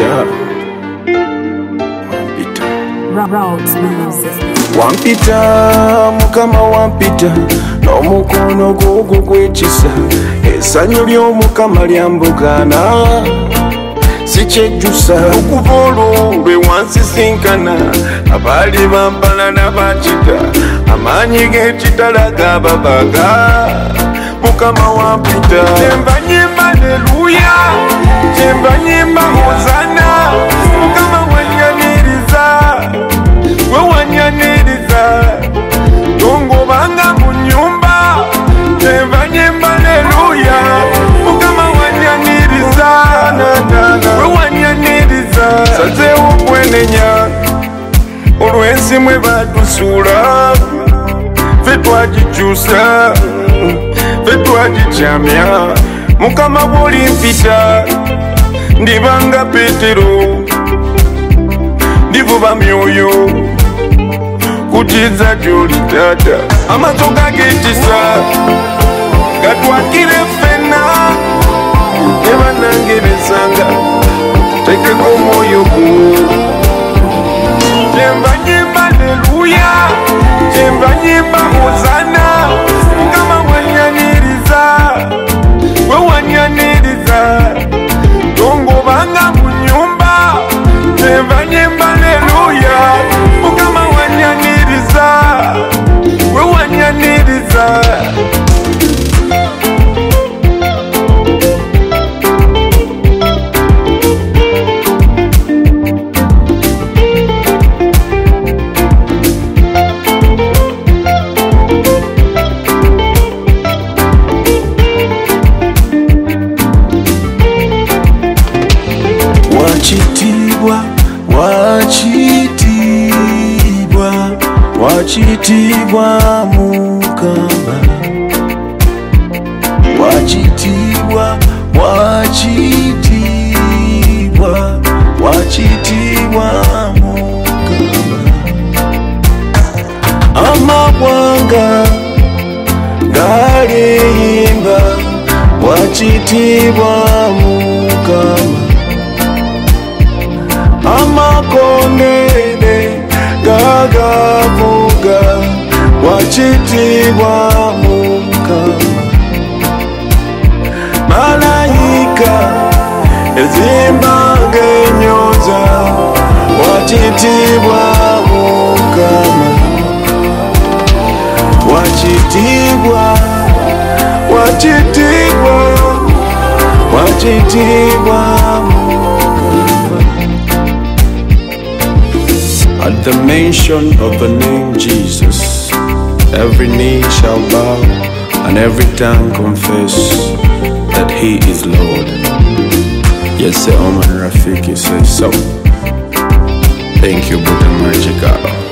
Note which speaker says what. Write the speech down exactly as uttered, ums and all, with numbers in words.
Speaker 1: Wampita, Wampita,
Speaker 2: Roads music.
Speaker 1: Wampita, mukama Wampita, n'omukono gwo gwekisa, essanyu ly'omukama lyambukana, sikyejjusa okuva olwo lwe wansisinkana, abaali bampala n'abakita, amaanyi g'ekitala gababaga, mukama Wampita. Kyemba nyimba haleluya, kyemba nyimba hozana, mukama wanyaniriza, gwe wanyaniriza, tongobanga mu nnyumba, kyemba nyimba haleluya, mukama wanyaniriza, gwe wanyaniriza, sazeewo okwenenya olw'ensi mwe batusuula, ffe twagikyusa, ffe twagikyamya, mukama bw'olimpita ndibanga Petero, ndivuba myoyo kutiza gy'oli taata, amaaso gagekisa gatwakire ffenna, ne bannange besanga tekeko omwoyo gwo. Kyemba nyimba haleluya, kyemba nyimba hozana, mukama wanyaniriza, gwe wanyaniriza, tongobanga mu nnyumba, kyemba nyimba haleluya, mukama wanyaniriza, gwe wanyaniriza. Wachitibwa, wachitibwa, wachitibwa mukama, wachitibwa, wachitibwa, wachitibwa mukama, amawanga galiyimba, wachitibwa mukama, amakondere gagavuga, wachitibwa mukama, malayika ezimbanga enyoza, wachitibwa mukama, wachitibwa, wachitibwa, wachitibwa mukama. At the mention of the name Jesus, every knee shall bow and every tongue confess that He is Lord. Yese Oman Rafiki says so. Thank you, Butar.